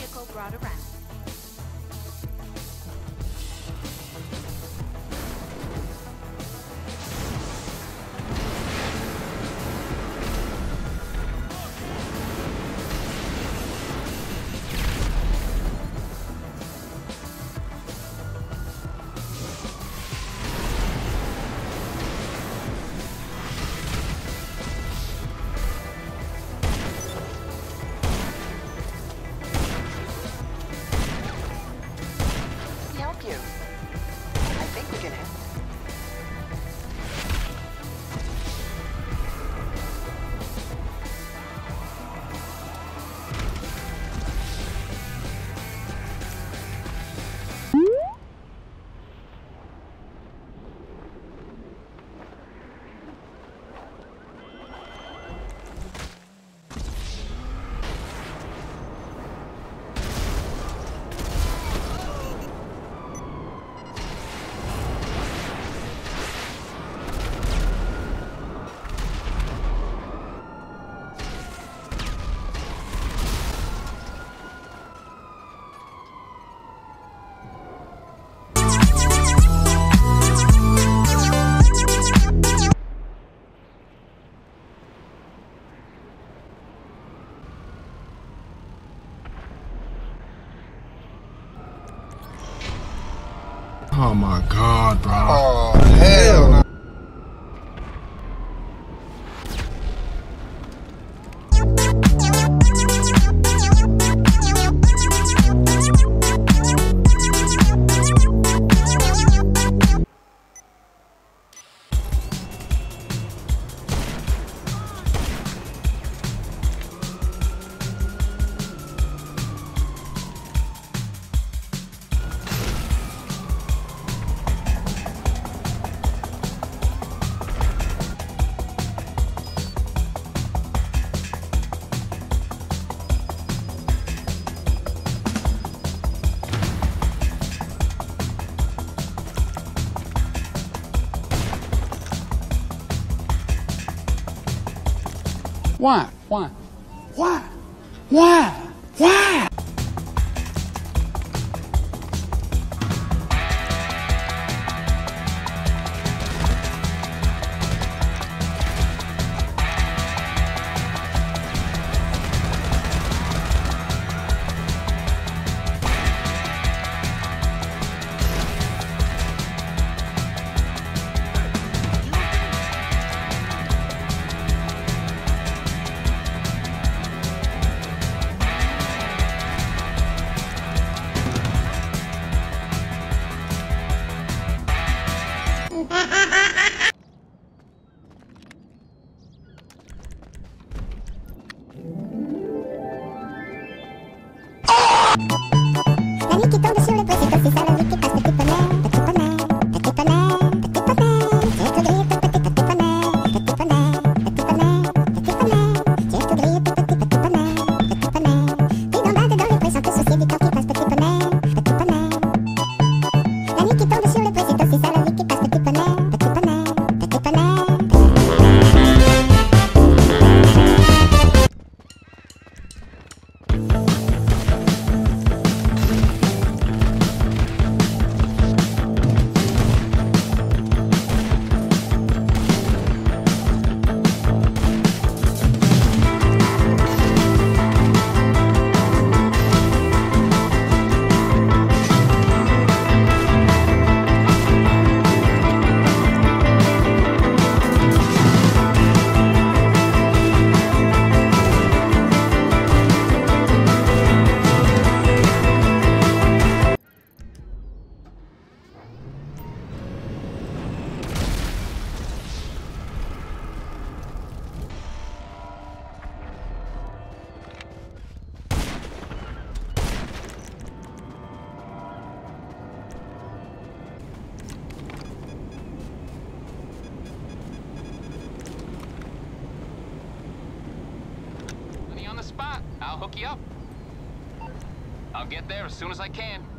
vehicle brought around. Oh my God, bro. Oh, hell no. Why? Why? Why? Why? Why? La nuit qui tombe sur le toit, c'est aussi ça la vie qui passe, petit poney, petit poney, petit poney, petit poney. Tu es tout gris, tout petit, petit poney, petit poney, petit poney, petit poney. Tu es tout gris, tout petit, petit poney, petit poney. T'es gambade dans les prés sans te soucier du temps qui passe, petit poney, petit poney. La nuit qui tombe sur le toit, c'est aussi ça la vie qui passe, petit poney, petit poney, petit poney. Spot. I'll hook you up. I'll get there as soon as I can.